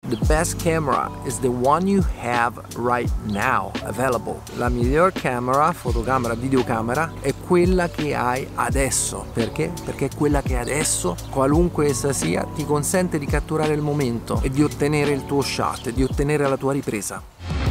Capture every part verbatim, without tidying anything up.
The best camera is the one you have right now available. La miglior camera, fotocamera, videocamera, è quella che hai adesso. Perché? Perché quella che adesso, qualunque essa sia, ti consente di catturare il momento e di ottenere il tuo shot, di ottenere la tua ripresa.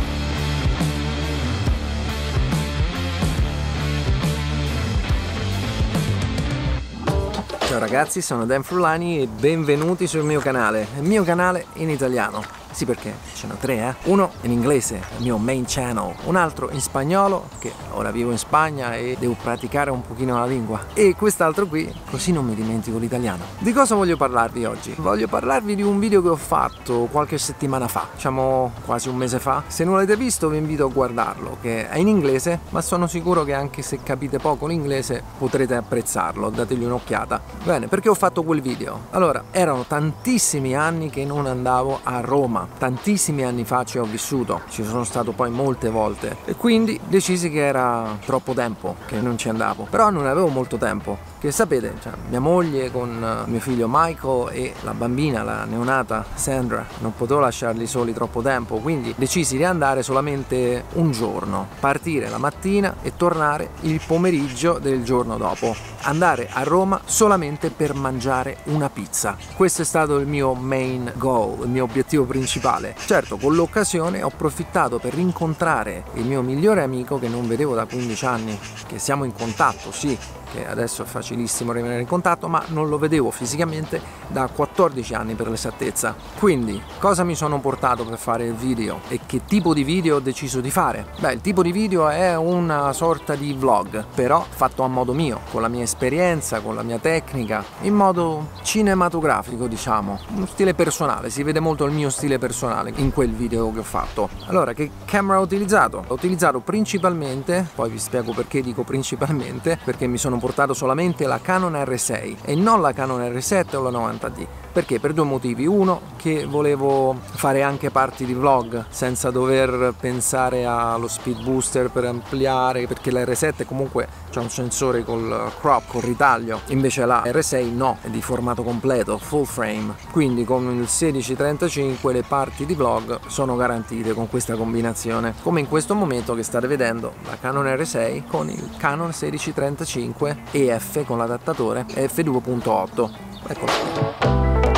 Ciao ragazzi, sono Dan Frullani e benvenuti sul mio canale, il mio canale in italiano. Sì, perché ce ne ho tre, eh? Uno in inglese, il mio main channel, un altro in spagnolo, che ora vivo in Spagna e devo praticare un pochino la lingua, e quest'altro qui, così non mi dimentico l'italiano. Di cosa voglio parlarvi oggi? Voglio parlarvi di un video che ho fatto qualche settimana fa, diciamo quasi un mese fa. Se non l'avete visto vi invito a guardarlo, che è in inglese, ma sono sicuro che anche se capite poco l'inglese potrete apprezzarlo, dategli un'occhiata. Bene, perché ho fatto quel video? Allora, erano tantissimi anni che non andavo a Roma. Tantissimi anni fa ci ho vissuto, ci sono stato poi molte volte e quindi decisi che era troppo tempo che non ci andavo, però non avevo molto tempo, che sapete, cioè, mia moglie con mio figlio Michael e la bambina, la neonata Sandra, non potevo lasciarli soli troppo tempo, quindi decisi di andare solamente un giorno, partire la mattina e tornare il pomeriggio del giorno dopo, andare a Roma solamente per mangiare una pizza. Questo è stato il mio main goal, il mio obiettivo principale. Certo, con l'occasione ho approfittato per rincontrare il mio migliore amico che non vedevo da quindici anni, che siamo in contatto, sì, che adesso è facilissimo rimanere in contatto, ma non lo vedevo fisicamente da quattordici anni per l'esattezza. Quindi cosa mi sono portato per fare il video e che tipo di video ho deciso di fare? Beh, il tipo di video è una sorta di vlog, però fatto a modo mio, con la mia esperienza, con la mia tecnica, in modo cinematografico, diciamo, uno stile personale. Si vede molto il mio stile personale in quel video che ho fatto. Allora, che camera ho utilizzato? Ho utilizzato principalmente, poi vi spiego perché dico principalmente, perché mi sono portato solamente la Canon R sei e non la Canon R sette o la novanta D. Perché? Per due motivi. Uno, che volevo fare anche parti di vlog senza dover pensare allo speed booster per ampliare, perché la R sette comunque c'è un sensore col crop, col ritaglio, invece la R sei no, è di formato completo, full frame. Quindi con il sedici trentacinque le parti di vlog sono garantite con questa combinazione, come in questo momento che state vedendo la Canon R sei con il Canon sedici trentacinque E F con l'adattatore F due punto otto. Eccolo.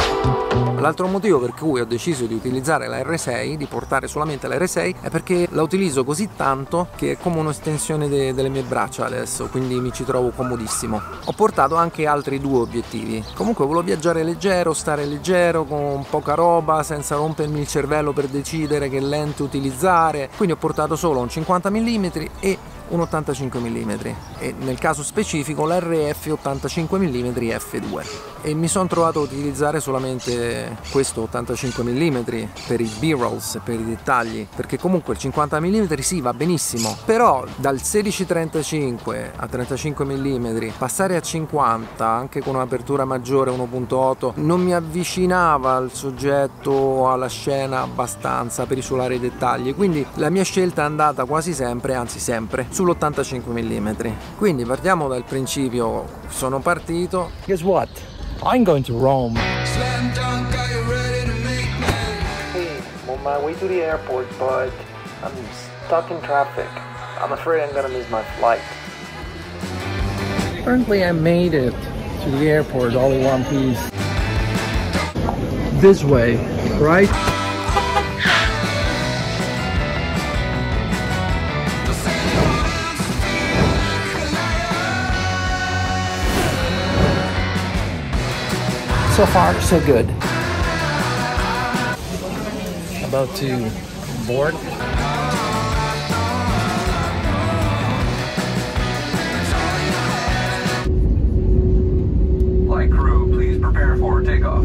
L'altro motivo per cui ho deciso di utilizzare la R sei, di portare solamente la R sei, è perché la utilizzo così tanto che è come un'estensione de delle mie braccia adesso, quindi mi ci trovo comodissimo. Ho portato anche altri due obiettivi. Comunque volevo viaggiare leggero, stare leggero, con poca roba, senza rompermi il cervello per decidere che lente utilizzare, quindi ho portato solo un cinquanta millimetri e un ottantacinque millimetri e nel caso specifico l'R F ottantacinque millimetri F due, e mi sono trovato a utilizzare solamente questo ottantacinque millimetri per i B-rolls, per i dettagli, perché comunque il cinquanta millimetri sì, va benissimo, però dal sedici trentacinque a trentacinque millimetri passare a cinquanta anche con un'apertura maggiore uno punto otto non mi avvicinava al soggetto, alla scena abbastanza per isolare i dettagli, quindi la mia scelta è andata quasi sempre, anzi sempre, sull'ottantacinque millimetri. Quindi partiamo dal principio, sono partito. Guess what? I'm going to Rome. Hey, I'm on my way to the airport, but I'm stuck in traffic. I'm afraid I'm gonna miss my flight. Apparently I made it to the airport all in one piece. This way, right? So far, so good. About to board. Flight crew, please prepare for takeoff.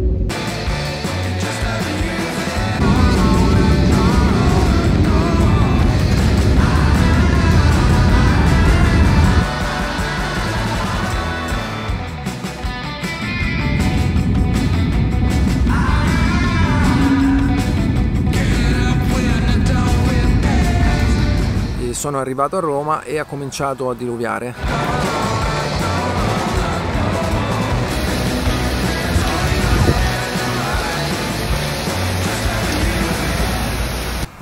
Sono arrivato a Roma e ha cominciato a diluviare.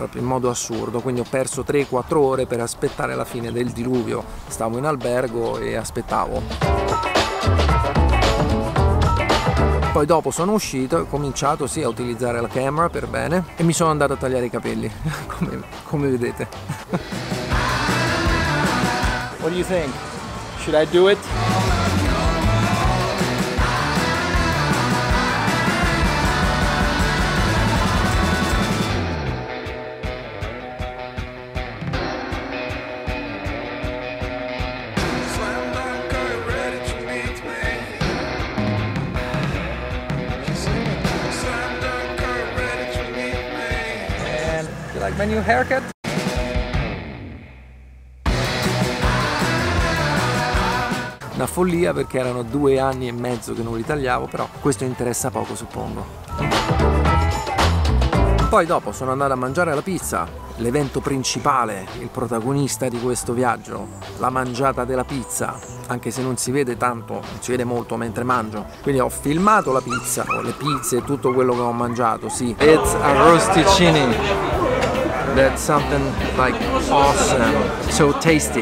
proprio in modo assurdo, quindi ho perso tre quattro ore per aspettare la fine del diluvio. Stavo in albergo e aspettavo. Poi dopo sono uscito e ho cominciato sì a utilizzare la camera per bene e mi sono andato a tagliare i capelli, come, come vedete. What do you think? Should I do it? And you like my new haircut? Una follia perché erano due anni e mezzo che non li tagliavo, però questo interessa poco, suppongo. Poi dopo sono andato a mangiare la pizza, l'evento principale, il protagonista di questo viaggio, la mangiata della pizza, anche se non si vede tanto, non si vede molto mentre mangio. Quindi ho filmato la pizza, o le pizze e tutto quello che ho mangiato, sì. It's a rosticini. That's something like awesome, so tasty.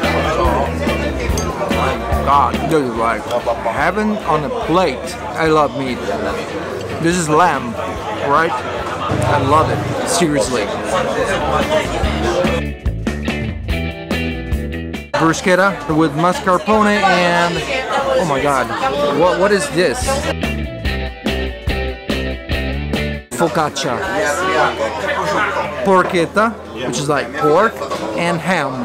God, this is like heaven on a plate. I love meat. This is lamb, right? I love it, seriously. Bruschetta with mascarpone and, oh my god, what, what is this? Focaccia. Porchetta, which is like pork, and ham.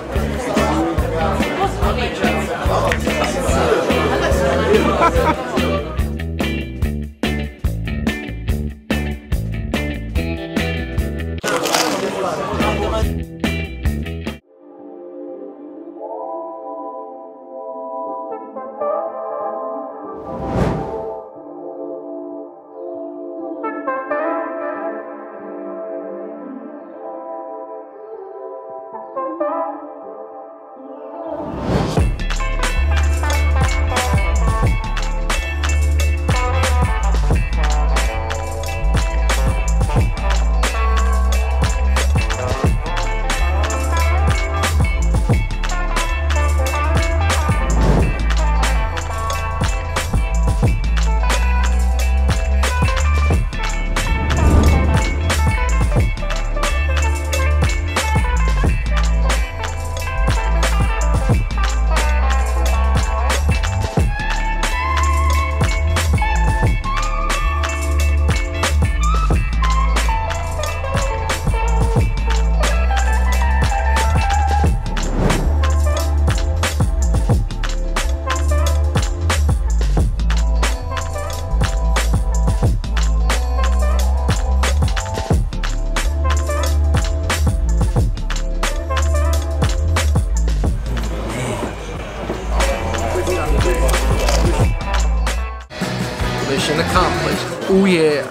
Mission accomplished. Oh yeah.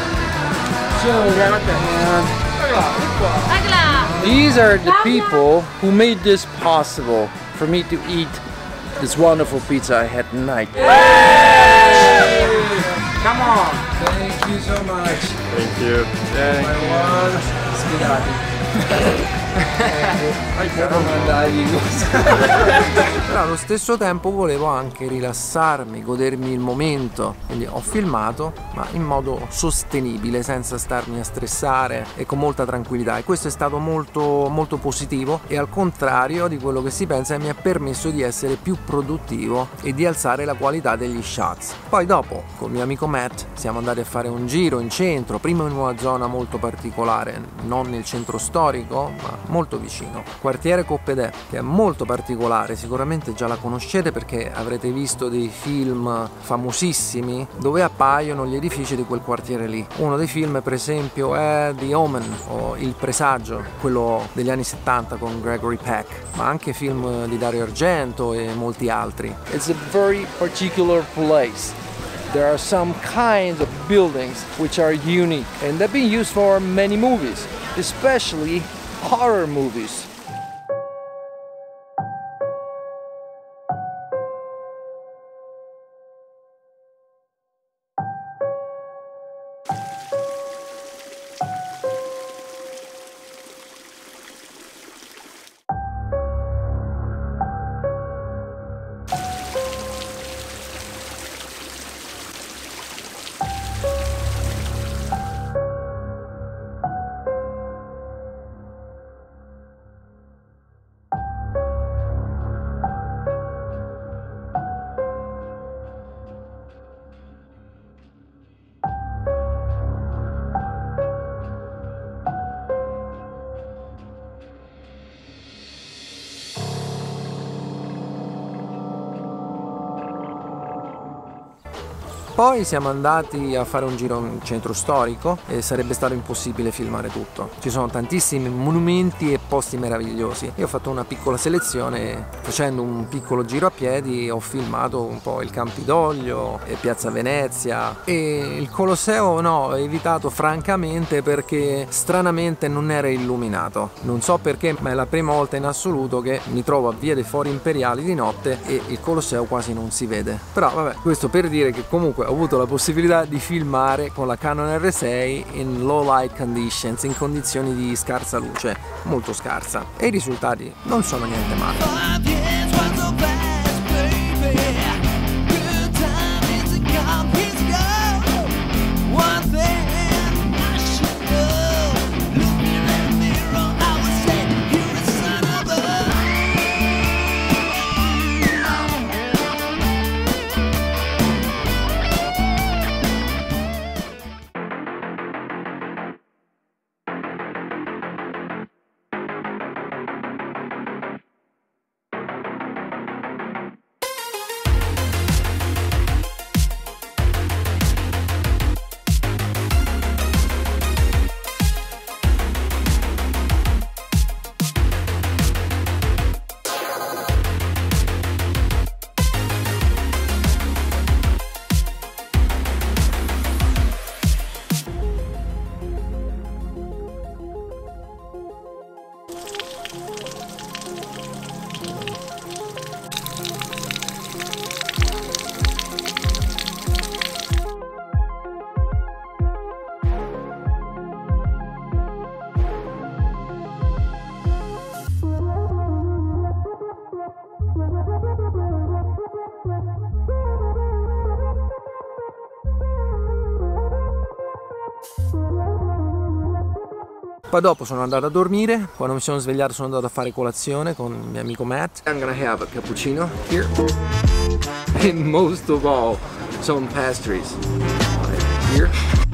And these are the people who made this possible for me to eat this wonderful pizza I had tonight. Come on. Thank you so much. Thank you. Thank My one. Sfidati. Però allo stesso tempo volevo anche rilassarmi, godermi il momento, quindi ho filmato ma in modo sostenibile, senza starmi a stressare e con molta tranquillità, e questo è stato molto molto positivo, e al contrario di quello che si pensa mi ha permesso di essere più produttivo e di alzare la qualità degli shots. Poi dopo col mio amico Matt siamo andati a fare un giro in centro, prima in una zona molto particolare, non nel centro storico ma molto vicino, quartiere Coppedè, che è molto particolare, sicuramente già la conoscete perché avrete visto dei film famosissimi dove appaiono gli edifici di quel quartiere lì. Uno dei film per esempio è The Omen o Il Presagio, quello degli anni settanta con Gregory Peck, ma anche film di Dario Argento e molti altri. It's a very particular place. There are some kinds of buildings which are unique and they've been used for many movies, especially horror movies. Poi siamo andati a fare un giro in centro storico e sarebbe stato impossibile filmare tutto. Ci sono tantissimi monumenti e posti meravigliosi. Io ho fatto una piccola selezione, facendo un piccolo giro a piedi ho filmato un po' il Campidoglio e Piazza Venezia, e il Colosseo no, ho evitato francamente perché stranamente non era illuminato. Non so perché, ma è la prima volta in assoluto che mi trovo a Via dei Fori Imperiali di notte e il Colosseo quasi non si vede. Però vabbè, questo per dire che comunque ho avuto la possibilità di filmare con la Canon R sei in low light conditions, in condizioni di scarsa luce, molto scarsa, e i risultati non sono niente male. Poi dopo sono andato a dormire, quando mi sono svegliato sono andato a fare colazione con il mio amico Matt. I'm gonna have a cappuccino here. And most of all, some pastries. Here.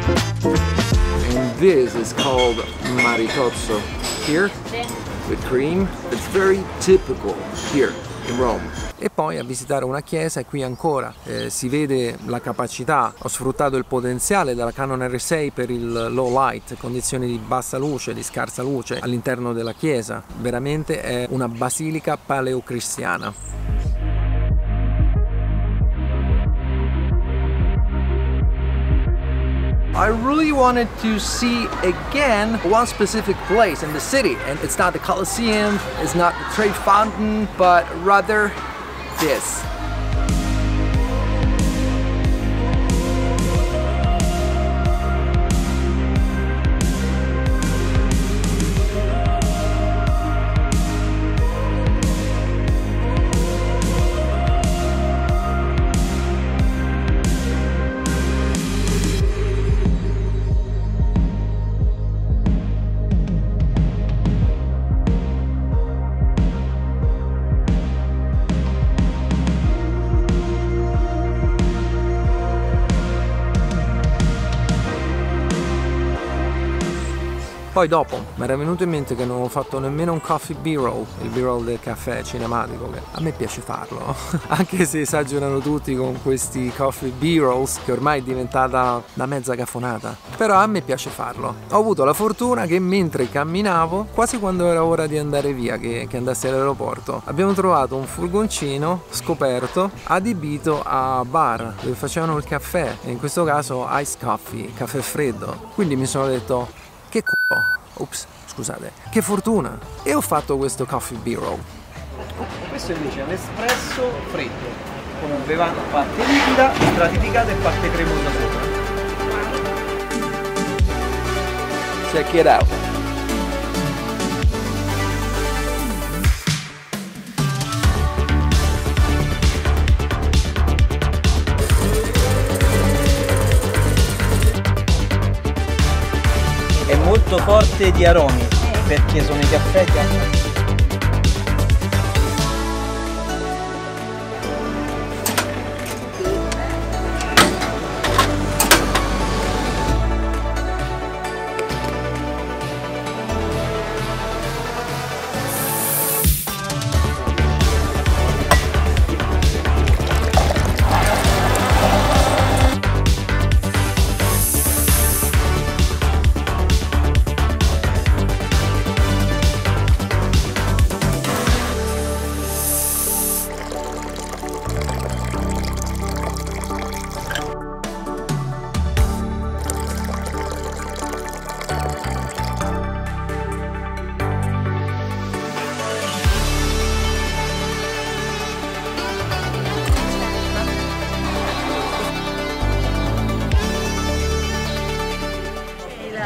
And this is called maritozzo. Here, with cream. It's very typical here in Rome. E poi a visitare una chiesa, e qui ancora eh, si vede la capacità, ho sfruttato il potenziale della Canon R sei per il low light, condizioni di bassa luce, di scarsa luce all'interno della chiesa. Veramente è una basilica paleocristiana. I really wanted to see again one specific place in the city, and it's not the Colosseum, it's not the Trevi Fountain, but rather this. Poi dopo mi era venuto in mente che non ho fatto nemmeno un coffee b-roll, il b-roll del caffè cinematico, che a me piace farlo, anche se esagerano tutti con questi coffee b-rolls, che ormai è diventata una mezza cafonata, però a me piace farlo. Ho avuto la fortuna che mentre camminavo, quasi quando era ora di andare via, che, che andassi all'aeroporto, abbiamo trovato un furgoncino scoperto adibito a bar dove facevano il caffè, e in questo caso ice coffee, caffè freddo. Quindi mi sono detto: che c***o, ups, scusate, che fortuna! E ho fatto questo coffee b-roll. Questo invece è un espresso freddo, con un bevanda parte liquida, stratificata e parte cremosa sopra. Check it out! È molto forte di aromi, perché sono i caffè che hanno...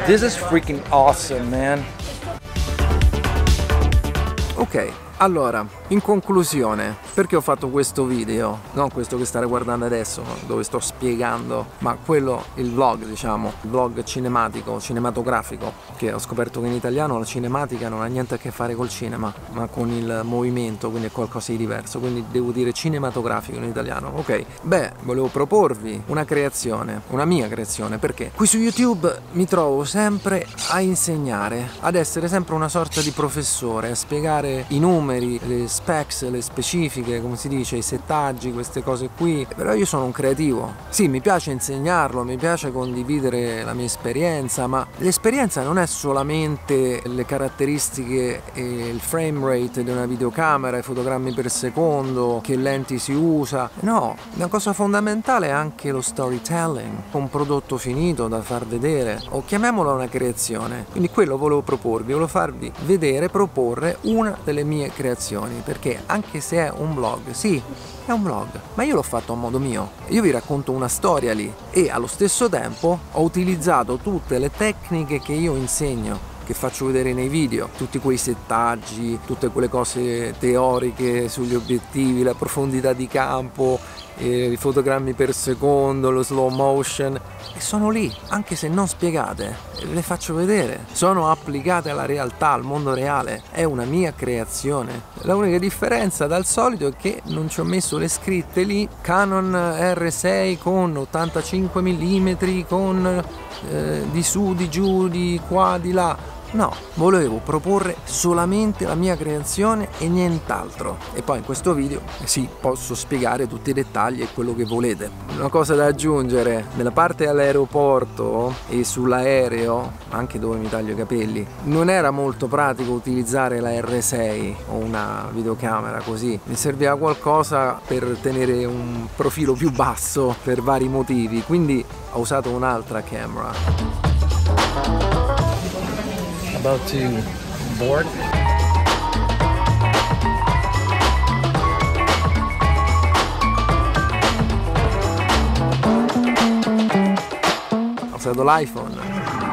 This is freaking awesome, man. Ok, allora, in conclusione, perché ho fatto questo video? Non questo che state guardando adesso, dove sto spiegando, ma quello, il vlog, diciamo, il vlog cinematico, cinematografico, che ho scoperto che in italiano la cinematica non ha niente a che fare col cinema, ma con il movimento, quindi è qualcosa di diverso, quindi devo dire cinematografico in italiano. Ok, beh, volevo proporvi una creazione, una mia creazione, perché qui su YouTube mi trovo sempre a insegnare, ad essere sempre una sorta di professore, a spiegare i numeri, le specs, le specifiche, come si dice, i settaggi, queste cose qui. Però io sono un creativo. Sì, mi piace insegnarlo, mi piace condividere la mia esperienza, ma l'esperienza non è solamente le caratteristiche e il frame rate di una videocamera, i fotogrammi per secondo, che lenti si usa. No, una cosa fondamentale è anche lo storytelling, un prodotto finito da far vedere, o chiamiamola una creazione. Quindi quello volevo proporvi, volevo farvi vedere, proporre una delle mie creazioni, perché anche se è un vlog, sì, è un vlog, ma io l'ho fatto a modo mio. Io vi racconto una storia lì e allo stesso tempo ho utilizzato tutte le tecniche che io insegno, che faccio vedere nei video, tutti quei settaggi, tutte quelle cose teoriche sugli obiettivi, la profondità di campo, eh, i fotogrammi per secondo, lo slow motion, e sono lì, anche se non spiegate, le faccio vedere, sono applicate alla realtà, al mondo reale, è una mia creazione. La unica differenza dal solito è che non ci ho messo le scritte lì, Canon R sei con ottantacinque millimetri, con eh, di su, di giù, di qua, di là. No, volevo proporre solamente la mia creazione e nient'altro. E poi in questo video, eh sì, posso spiegare tutti i dettagli e quello che volete. Una cosa da aggiungere, nella parte all'aeroporto e sull'aereo, anche dove mi taglio i capelli, non era molto pratico utilizzare la R sei o una videocamera così. Mi serviva qualcosa per tenere un profilo più basso per vari motivi, quindi ho usato un'altra camera. About to board. Ho usato l'iPhone.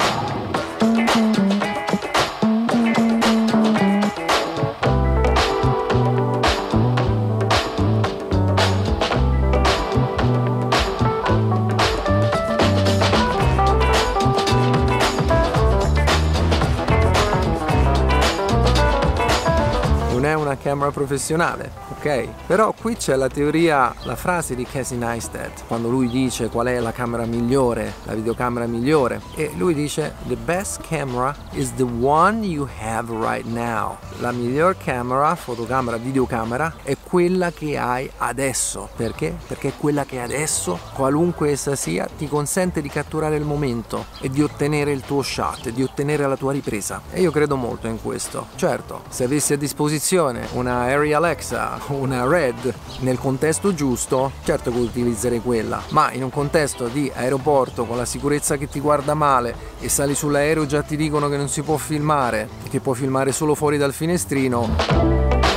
Una camera professionale, ok? Però qui c'è la teoria, la frase di Casey Neistat, quando lui dice qual è la camera migliore, la videocamera migliore, e lui dice the best camera is the one you have right now. La miglior camera, fotocamera, videocamera è quella che hai adesso. Perché? Perché quella che adesso, qualunque essa sia, ti consente di catturare il momento e di ottenere il tuo shot, di ottenere la tua ripresa. E io credo molto in questo. Certo, se avessi a disposizione una Arri Alexa, una Red, nel contesto giusto, certo che utilizzerei quella, ma in un contesto di aeroporto con la sicurezza che ti guarda male e sali sull'aereo già ti dicono che non si può filmare, che puoi filmare solo fuori dal finestrino.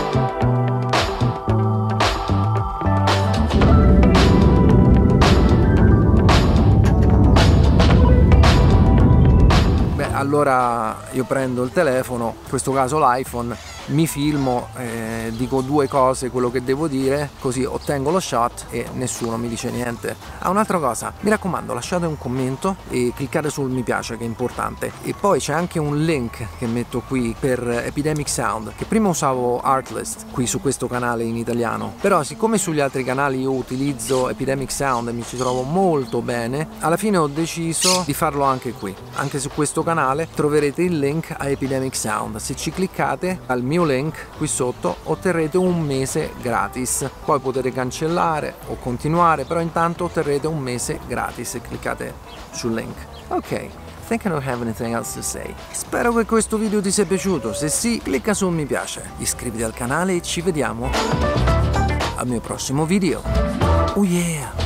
Allora io prendo il telefono, in questo caso l'iPhone, mi filmo, eh, dico due cose, quello che devo dire, così ottengo lo shot e nessuno mi dice niente. Ah, un'altra cosa, mi raccomando, lasciate un commento e cliccate sul mi piace, che è importante. E poi c'è anche un link che metto qui per Epidemic Sound, che prima usavo Artlist qui su questo canale in italiano, però siccome sugli altri canali io utilizzo Epidemic Sound e mi ci trovo molto bene, alla fine ho deciso di farlo anche qui. Anche su questo canale troverete il link a Epidemic Sound. Se ci cliccate al mio link qui sotto otterrete un mese gratis, poi potete cancellare o continuare, però intanto otterrete un mese gratis se cliccate sul link. Ok, I think I don't have anything else to say. Spero che questo video ti sia piaciuto. Se sì, clicca su mi piace, iscriviti al canale e ci vediamo al mio prossimo video. Oh yeah!